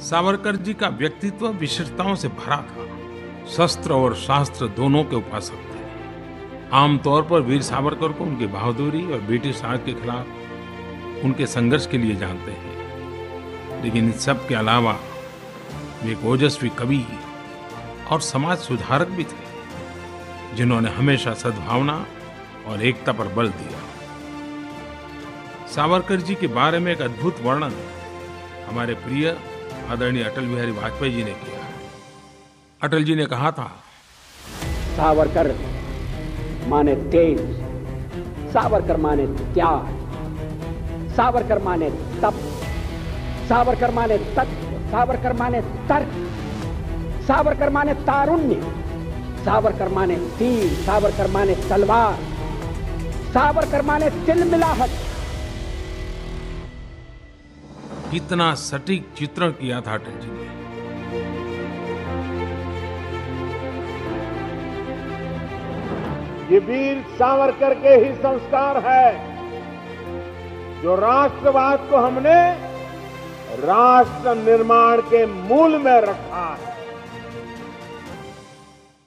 सावरकर जी का व्यक्तित्व विशेषताओं से भरा था। शस्त्र और शास्त्र दोनों के उपासक थे। आमतौर पर वीर सावरकर को उनकी बहादुरी और ब्रिटिश राज के खिलाफ उनके संघर्ष के लिए जानते हैं, लेकिन इन सब के अलावा वे एक ओजस्वी कवि और समाज सुधारक भी थे, जिन्होंने हमेशा सद्भावना और एकता पर बल दिया। सावरकर जी के बारे में एक अद्भुत वर्णन हमारे प्रिय आदरणीय अटल बिहारी वाजपेयी जी ने किया है। अटल जी ने कहा था, सावरकर माने तेज, सावरकर माने त्याग, सावरकर माने तप, सावरकर माने तत्व, सावरकर माने तर्क, सावरकर माने तारुण्य, सावरकर माने तीर, सावरकर माने तलवार, सावरकर माने तिलमिलाहट। कितना सटीक चित्रण किया था अटल जी ने। ये वीर सावरकर के ही संस्कार है जो राष्ट्रवाद को हमने राष्ट्र निर्माण के मूल में रखा है।